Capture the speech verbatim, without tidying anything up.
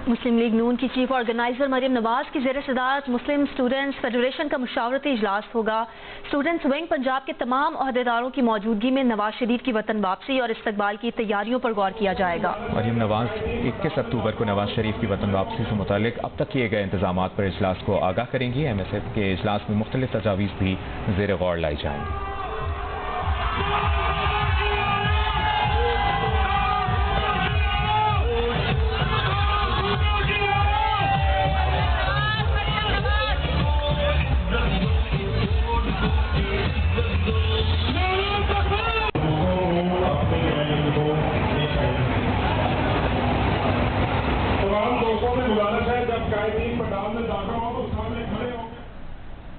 मुस्लिम league नून की chief organiser Maryam Nawaz की ज़ेर सदारत मुस्लिम स्टूडेंट्स फेडरेशन का मुशावरती इजलास होगा। स्टूडेंट्स विंग पंजाब के तमाम अहदेदारों की मौजूदगी में नवाज शरीफ की वतन वापसी और इस्तकबाल की तैयारियों पर गौर किया जाएगा। मरियम नवाज इक्कीस अक्टूबर को नवाज शरीफ की वतन वापसी से मुतालिक अब तक किए गए इंतजाम पर इजलास को आगाह करेंगी। एम एस एफ के इजलास में मुख्तलिफ तजावीज़ भी ज़ेर गौर लाई जाएंगी।